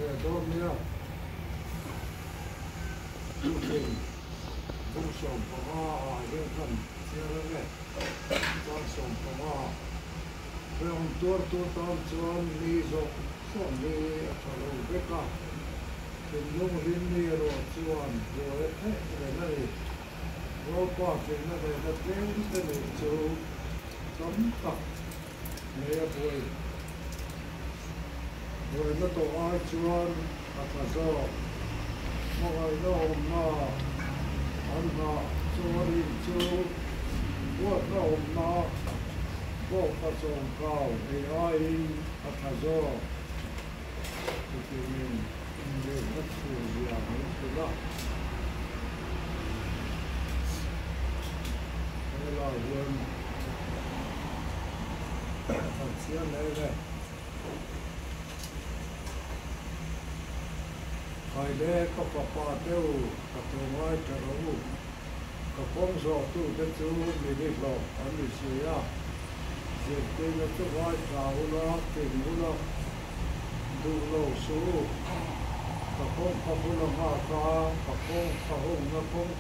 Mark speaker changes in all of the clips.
Speaker 1: đó nhá chương trình công sống của họ hiện phần chia ra công sống của họ về ông tua tôm chọn đi rồi chọn đi cho nó biết cả thì lúc đến đi rồi chọn rồi hết cái này rồi qua cái này là cái này chú chấm tập này rồi rồi nó tổ ai chọn cả rồi mọi người nó anh họ cho đi chú quốc nó quốc phát triển cao thì ai ở đó thì mình đều rất là nhiều những đó đây là vườn phát triển này hai đứa có papá tiêu có tôi nói cho nó có phong gió tu cái chú mình đi vào anh đi chơi à giờ cái nó cho vai trào nó tìm nó đủ lâu số có phong nó mà có phong nó phong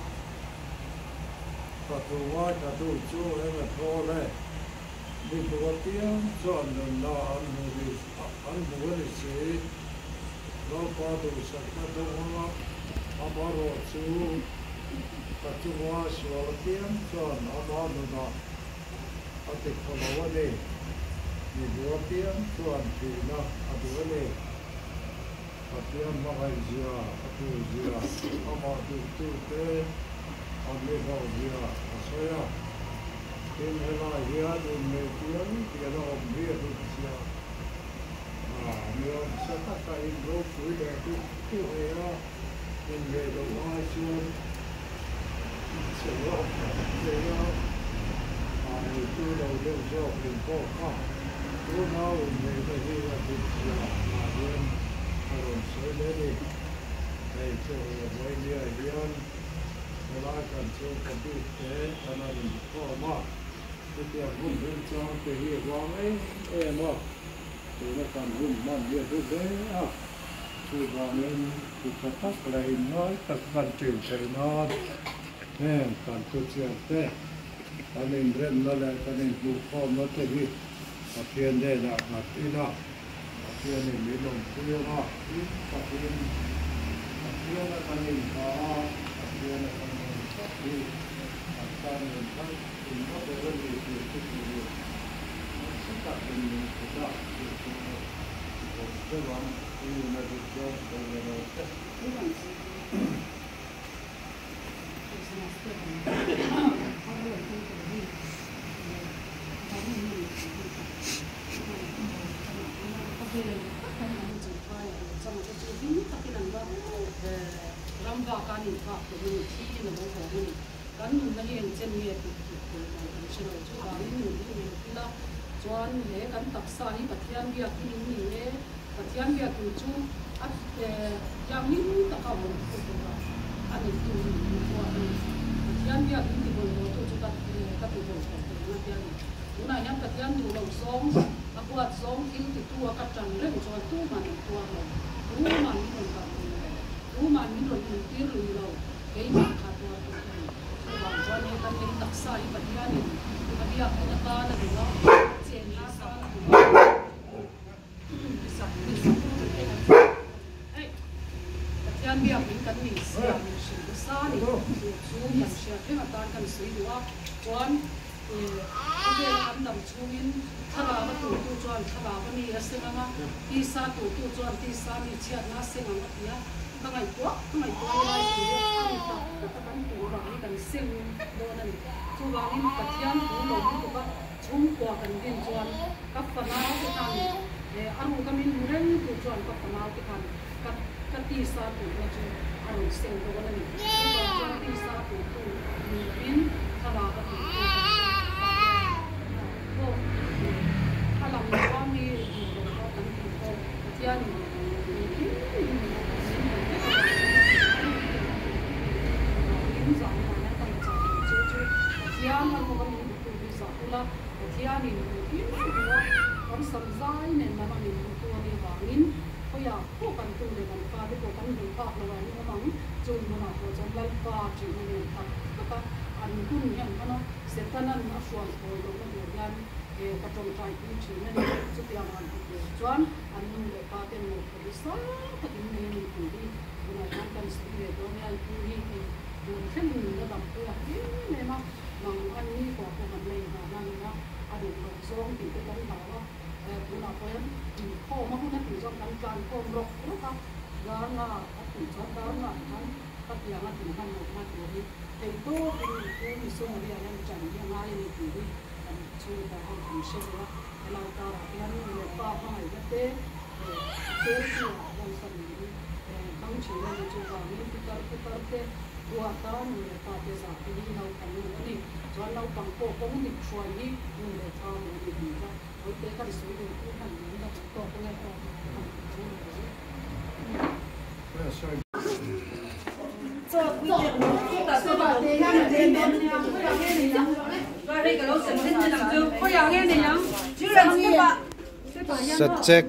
Speaker 1: có tôi nói cho tôi chú em là thôi đấy đi bộ tiếng chọn nó ăn buổi đi nó có đủ sản xuất đó nó bảo rồi chú các chú hoa sửa tiếng cho nó bảo nó ở tiệm của nó đi thì bữa tiếng cho thì nó ở bữa đi ở tiếng nó hay dừa ở tu dừa ở mọi tu tế ở đây họ dừa ở xoay à tiếng hay là dừa thì mấy tiếng thì nó không biết được dừa nhiều sẽ tất cả những đồ phối đẹp tu hệ đó mình về đồ hoa xuân sẽ lo để nó tu đầu đều do mình có không tu nào về cái gì là được mà luôn rồi soi lấy đi để cho với người điên lại cần cho cái gì thế cho nó có mà cái việc cũng bên trong cái gì quang ấy em mà thì nó còn hùng mòn như thế đấy à thì vào nên thì phải tắt lại nói tập văn trình thầy nó nè còn tôi chuyện thế ta nên rèn nó lại ta nên buộc phong nó thế gì tập thiền đây là mặt đi đó tập thiền này mới lòng tiêu đó tập thiền là ta nên có tập thiền là ta nên tập đi ta nên thấy thì nó phải là gì thì cái gì tất cả những cái đó cái bọn như là được cho rồi
Speaker 2: chuan he kan taksa hi pathian bia ki ni he pathian bia ki chu at yang ni ta ka bon ko ba ani tu ni ko ani pathian bia ki ti bon to chu ka tu bon ko na bia ni una yang pathian tu lo song akuat song il ti tu ka tang le chu tu man tu lo tu man ni ka tu man ni lo ti ru lo ke ni ka tu tu ba chuan he kan ni taksa hi pathian ni bia ko na ta na lo Yan bia mình cần mình xem mình sử sa này, chú mình xem thế mà ta cần sử dụng quan cái ăn đầm chú mình thà bà bắt tụi tôi chọn thà bà bắt đi xem mà đi sa tụi tôi chọn đi sa đi chia na xem mà bắt nhá các ngày quá lại thì ăn tập các bạn tụi bà đi cần xem đồ này chú bà đi bắt nhá tụi nó đi bắt chúng qua cần đi chọn các phần nào cái thằng để ăn cái mình muốn tụi chọn các phần nào cái thằng các tí sa tụi nó cho ăn xem đồ này chọn tí sa tụi mình thà bà bắt tụi làm quá mi có tận tình cô thiên những dòng mà nó tận trọng chú thiên mà có những cái gì sao là thiên mình những cái con sầm dài nên mà mình tua đi vào nín เขาอยากพวกกันตัวเดียวกันฟ้าที่พวกกันดูภาพระหว่างนี้มั้งจูนมันอาจจะลันฟ้าจีนเนี่ยครับแล้วก็อันหุ่นยังเขาเนาะเสร็จนั้นมาส่วนโอยลงมาดูยันกระจงใจที่จีนนั่นจุดยามันจวนอันนู้นเลยป้าเป็นหมดเลยสักทีนี้มีผู้ที่บุญทำกันสิ่งเดียวเนี่ยผู้ที่ดูเช่นนี้ระดับตัวเนี่ยมั้งบางอันนี้ก็พวกมันเลยหานั่นนะอดีตเราซ้อมติดกันบ่าวว่าบุญเพราะฉะนั้นพ่อมาพูดนั้นถึงจอมการพ่อรบนะครับร้านน่ะถึงจอมร้านน่ะทั้งปัจจัยมาถึงขั้นหมดมาตัวนี้แต่ตัวเป็นมีส่วนเรียนจังยังไงในตัวนี้ช่วยแต่ให้ทำเชื่อว่าเราตาเราเนี่ยเราป้าป้าให้ก็เต้เต้ที่เราสนิทบางทีเราจะว่ามีพิการเต้ตัวตาเนี่ยป้าเต้สาวที่เราทำนี่จนเราตั้งโป๊ะก็ไม่ช่วยนี่เราทำนี่ดีกว่าโอ้ยเต้ก็สวยดีที่ทำนี่เราโตก็เลยทำ
Speaker 3: Subject.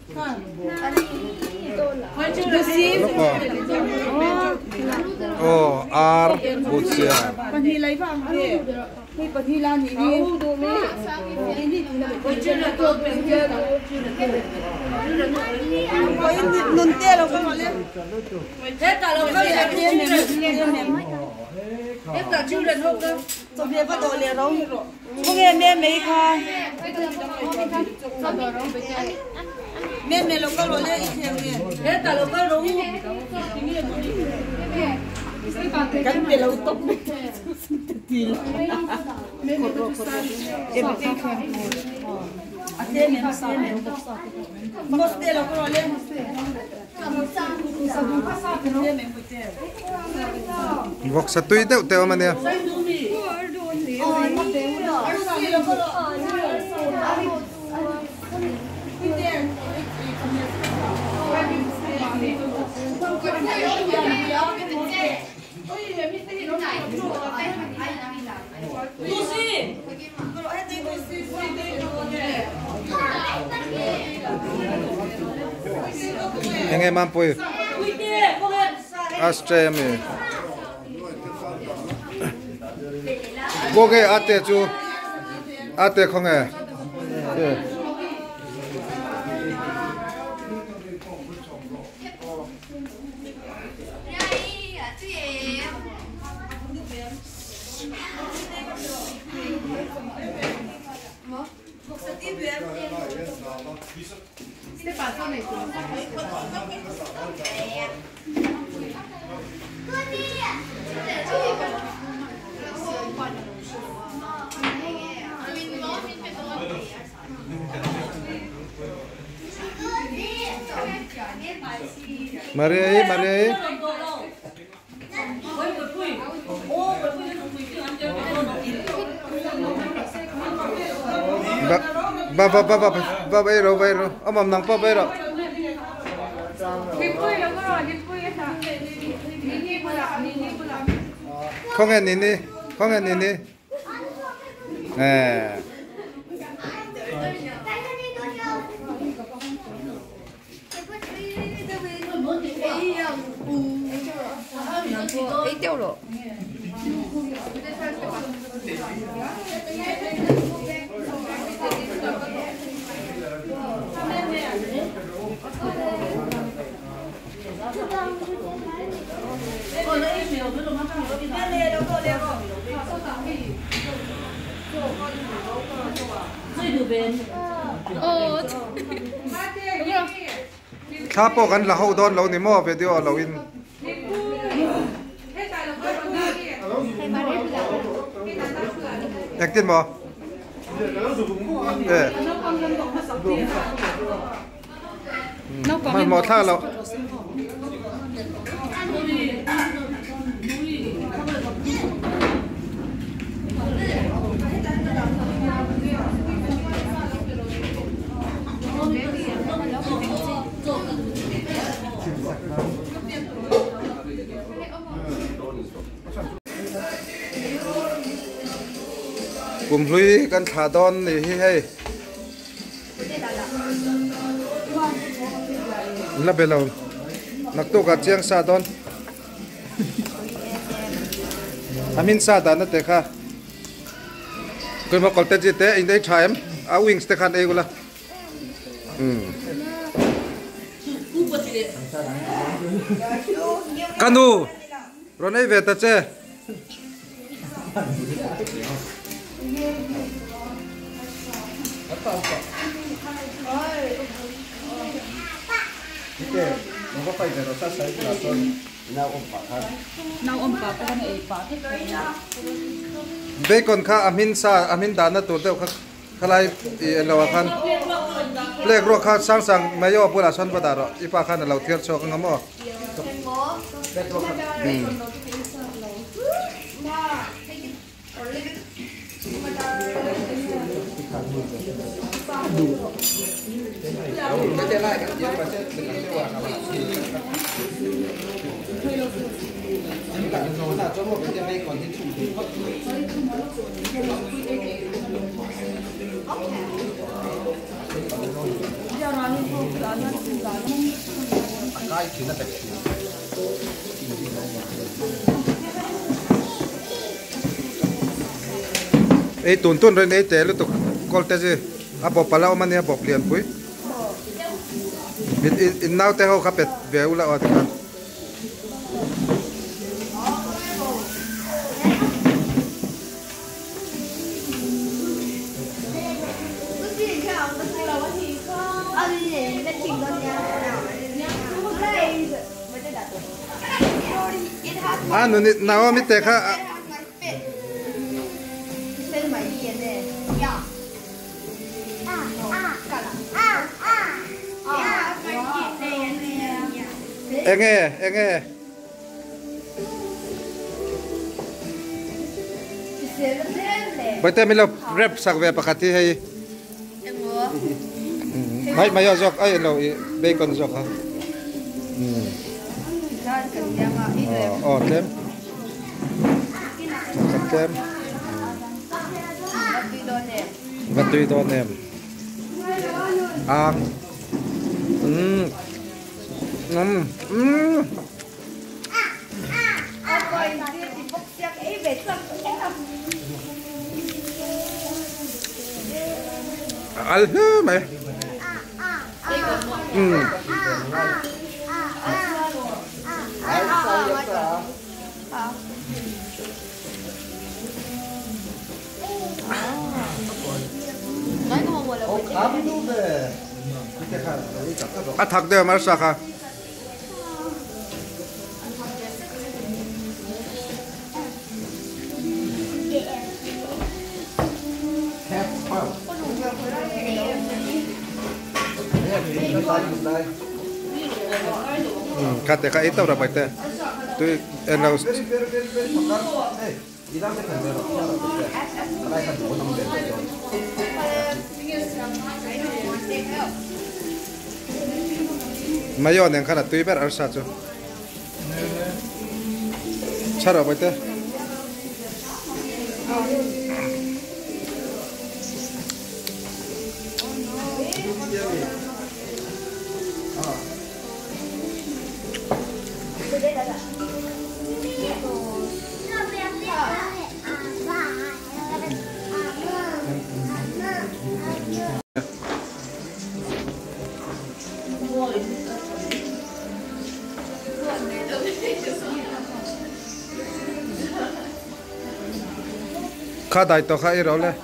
Speaker 3: Oh, R. Butsia.
Speaker 4: Mẹ lo có lên hết cả lo có đúng cái mẹ lo tóc thì em một tê lo có lên
Speaker 3: Vok sa tui teu teu mania. Anh em ăn bùi Australia mi Cô cái ate chú ate không à Mari, mari. Ba bayro. Amam nang pa bayro. Không nghe nini.
Speaker 4: ấy tiêu rồi
Speaker 3: Tháp bộกัน là hậu đón lâu ni mo video lâu in Nhắc tin mo Mà mò tha lâu cùng luiกันขาดอนนี่ให้ la belo nak to ka chiang sa don amin sa da na te kha koi ma kolte ji te in dei thaim a wings te khan e gula kanu ronei ve ta che nó có phải là nó sát sấy là tôi nào ôm bạc hơn
Speaker 2: nào ôm bạc con ấy bạc
Speaker 3: bây còn khác amin đàn nó tụt đâu khác khai lại lâu khăn lek ruột khác sang sang mấy giờ bữa là xuân bắt đầu rồi ipa khăn là lâu thiệt cho cái ngắm mò ấy tuần rồi đấy thế lúc coi thế gì à bỏ pala mà nè bỏ liền cuối in nào thế họ khapet về ula ở thế à nó nào mới thế kha nghe bây giờ mình làm rep sắc về bạc thì hay mấy giờ giọt ấy là bacon giọt hả kem kem và tùy đòn em alhơ mày à thắc đều mà sao cả kate ka ito ra baite tu elaw mayon yang kana tu ber arsa chu chara baite khá đại to khá rồi lên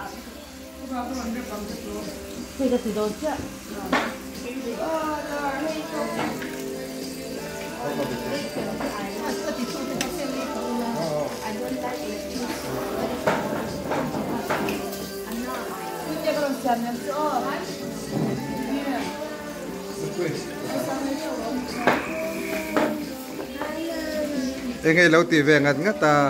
Speaker 3: ngay lâu thì về ngặt ngắt ta